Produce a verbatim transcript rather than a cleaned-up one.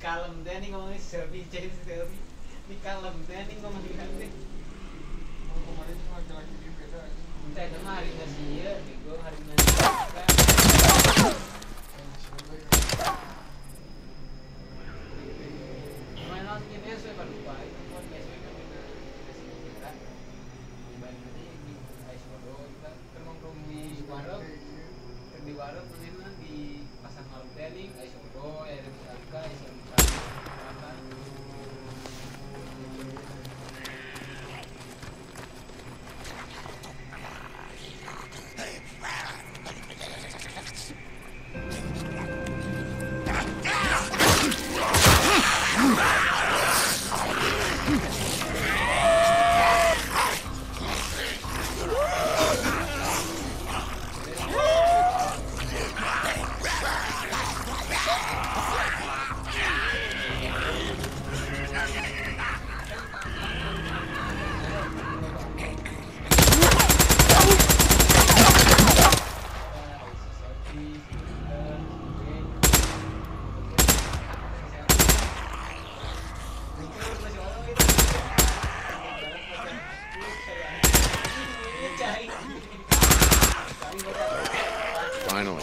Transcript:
kalem deh nih ngomongin selfie jadi selfie di kalem deh nih ngomongin selfie kemarin cuma laki-laki di beda kita itu mah hari nasi ya bego hari nasi main lawan ini ya saya baru lupa itu buat biasanya kami nasi kita main ini di ice water kita termongkrong di warung di warung kemudian di pasar malam training ice water ya ada angka ice water Finally.